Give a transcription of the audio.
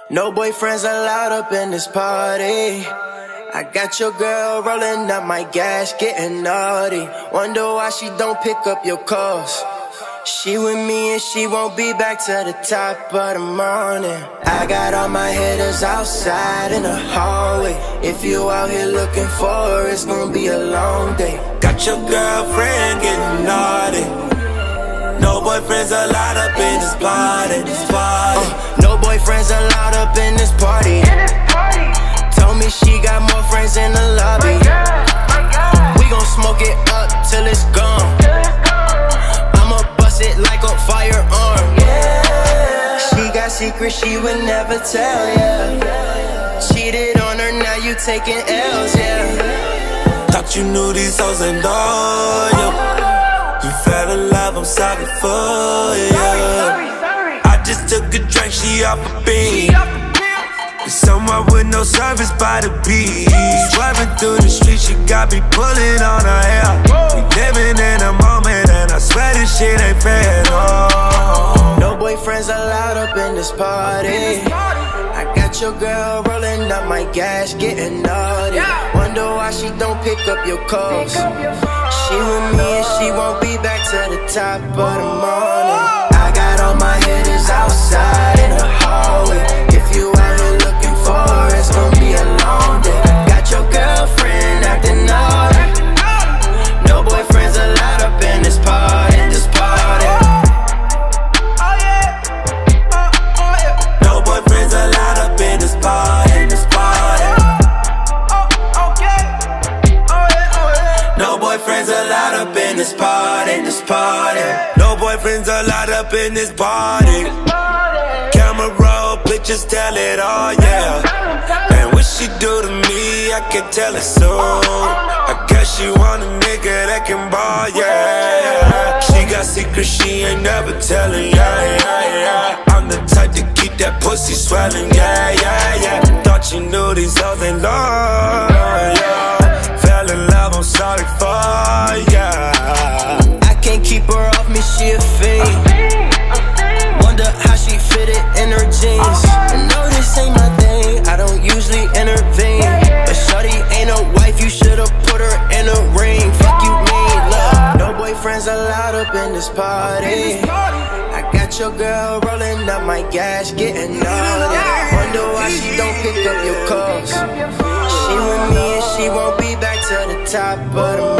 No boyfriends allowed up in this party. I got your girl rolling up my gas, getting naughty. Wonder why she don't pick up your calls. She with me and she won't be back to the top of the morning. I got all my hitters outside in the hallway. If you out here looking for her, it's gonna be a long day. Got your girlfriend getting naughty. No boyfriends allowed up in this party. No boyfriends allowed up in this party. Told me she got more friends in the lobby. We gon' smoke it up till it's gone. I'ma bust it like a firearm. She got secrets she would never tell, yeah. Cheated on her, now you taking L's, yeah. Thought you knew these hoes ain't loyal. You fell in love, I'm sorry for you. I just took a drink, she off a beat. Somewhere with no service by the beach. Swerving through the streets, she got me pulling on her hair. We living in a moment and I swear this shit ain't fair, no. No boyfriends allowed up in this party. I got your girl rolling up my gas, getting naughty. Wonder why she don't pick up your calls. She with me and she won't be back to the top of the morning. I got all my hitters outside in the hallway. If you out here looking for her, it's gonna be a long day. Got your girlfriend acting naughty. No boyfriends allowed up in this party, No boyfriends allowed up in this party, No boyfriends allowed up in this party, No boyfriends allowed up in this party. Camera roll, pictures tell it all, yeah. And what she do to me, I can tell it soon. I guess she want a nigga that can ball, yeah. She got secrets she ain't never telling, yeah. I'm the type to keep that pussy swelling, yeah. Thought you knew these hoes ain't loyal, yeah. Fell in love, I'm sorry for, yeah. I can't keep her off me, she a fiend. Wonder how she fit it in her jeans. I know this ain't my thing, I don't usually intervene. But shawty ain't a wife, you should've put her in a ring. Fuck you mean, look. No boyfriends allowed up in this party. I got your girl rolling up my gas, getting naughty. Wonder why she don't pick up your calls. She with me and she won't be back to the top of the